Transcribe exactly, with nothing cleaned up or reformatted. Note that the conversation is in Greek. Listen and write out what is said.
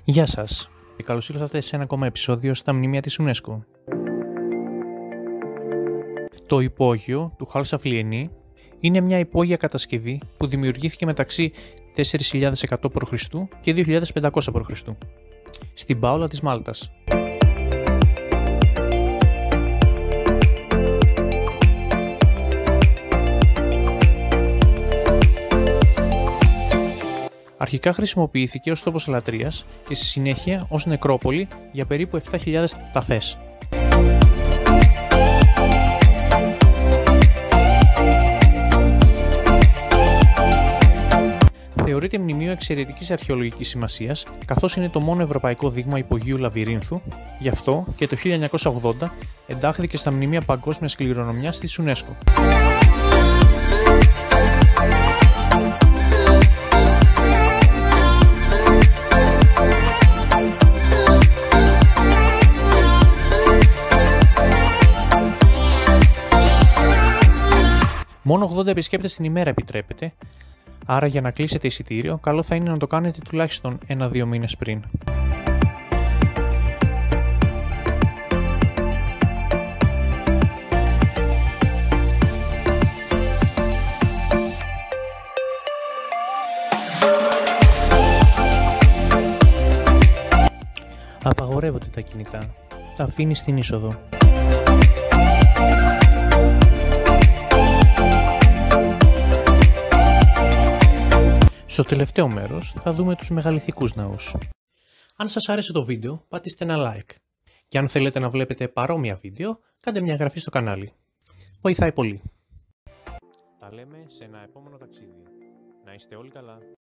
Γεια σας και καλώς ήρθατε σε ένα ακόμα επεισόδιο στα μνημεία της UNESCO. Το υπόγειο του Χαλσαφλιενή είναι μια υπόγεια κατασκευή που δημιουργήθηκε μεταξύ τέσσερις χιλιάδες εκατό π.Χ. και δύο χιλιάδες πεντακόσια π.Χ. στην Πάολα της Μάλτας. Αρχικά χρησιμοποιήθηκε ως τόπος λατρείας και στη συνέχεια ως νεκρόπολη για περίπου επτά χιλιάδες ταφές. Θεωρείται μνημείο εξαιρετικής αρχαιολογικής σημασίας, καθώς είναι το μόνο ευρωπαϊκό δείγμα υπογείου λαβυρίνθου, γι' αυτό και το χίλια εννιακόσια ογδόντα εντάχθηκε στα μνημεία παγκόσμιας κληρονομιάς της UNESCO. Μόνο ογδόντα επισκέπτες την ημέρα επιτρέπεται, άρα για να κλείσετε εισιτήριο, καλό θα είναι να το κάνετε τουλάχιστον ένα δύο μήνες πριν. Απαγορεύονται τα κινητά. Τα αφήνεις στην είσοδο. Στο τελευταίο μέρος θα δούμε τους μεγαλειθικούς ναούς. Αν σας άρεσε το βίντεο, πατήστε ένα like. Και αν θέλετε να βλέπετε παρόμοια βίντεο, κάντε μια εγγραφή στο κανάλι. Βοηθάει πολύ. Τα λέμε σε ένα επόμενο ταξίδι. Να είστε όλοι καλά.